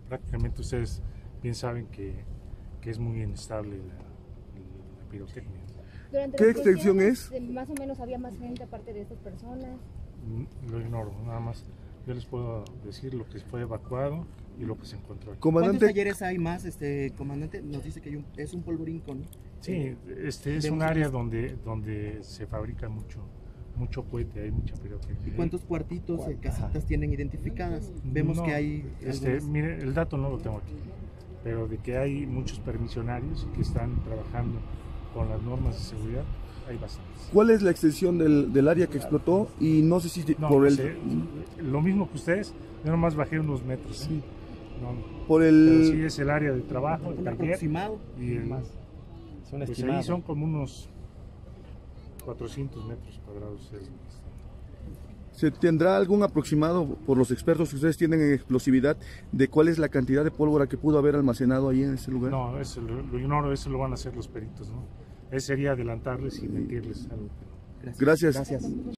prácticamente ustedes bien saben que es muy inestable la pirotecnia. ¿Qué extensión es? Más o menos había más gente aparte de estas personas. Lo ignoro, nada más yo les puedo decir lo que fue evacuado y lo que se encontró aquí. Comandante, ¿Cuántos talleres hay más? Comandante nos dice que es un polvorín con... Sí, es un área donde se fabrica mucho cohete, hay mucha pirotecnia. ¿Y cuántos cuartitos, casitas tienen identificadas? Vemos que hay... Mire, el dato no lo tengo aquí, pero de que hay muchos permisionarios que están trabajando con las normas de seguridad, hay bastantes. ¿cuál es la extensión del área que explotó? Y no sé si lo mismo que ustedes, yo nomás bajé unos metros. Sí. Pero sí es el área de trabajo, el ¿Un taller, aproximado? y Son pues ahí son como unos 400 metros cuadrados. ¿Se tendrá algún aproximado por los expertos que ustedes tienen en explosividad de cuál es la cantidad de pólvora que pudo haber almacenado ahí en ese lugar? No, eso lo ignoro, eso lo van a hacer los peritos, ¿no? Ese sería adelantarles y mentirles algo. Gracias.